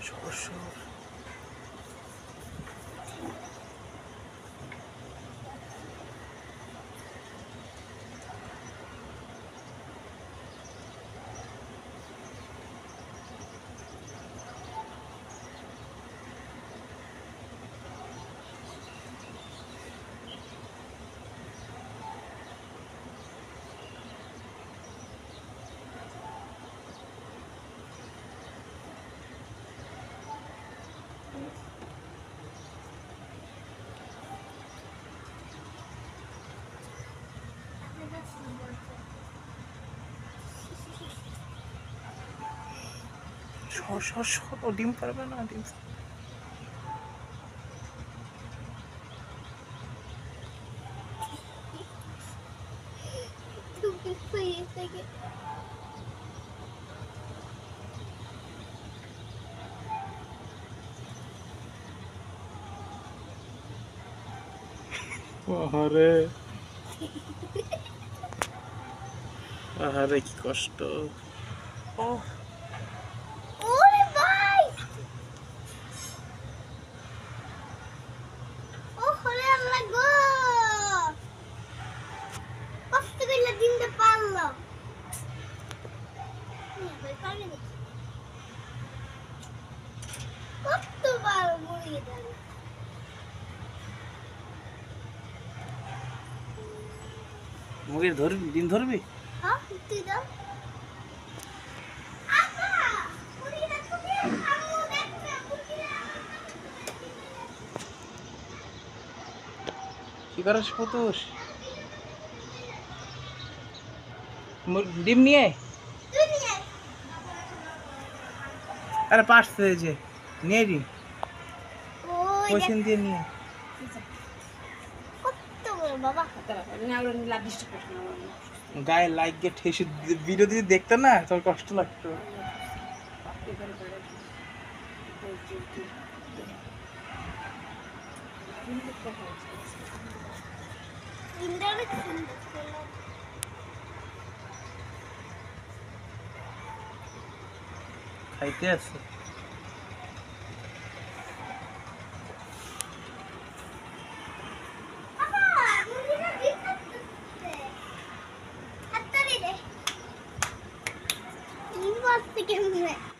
সর ও ডিম পারবে না ডিম আহারে আহারে কি কষ্ট ও ওরে ভাই ও হলে আল্লাহ গো কষ্ট করে দিনটা পারলাম কতবার মরিয়ে গেল মুগের ধরবি ডিম ধরবি হ্যাঁ তুই দাও কি করিস পুতুস ডিম নিয়ে আরে পারছে যে নিয়ে ডিম পয়সা দিয়ে নিয়ে গায়ে লাইক গিয়ে ঠেসে ভিডিও দিয়ে দেখতে না তোর কষ্ট লাগতো খাইতে আছে কেমন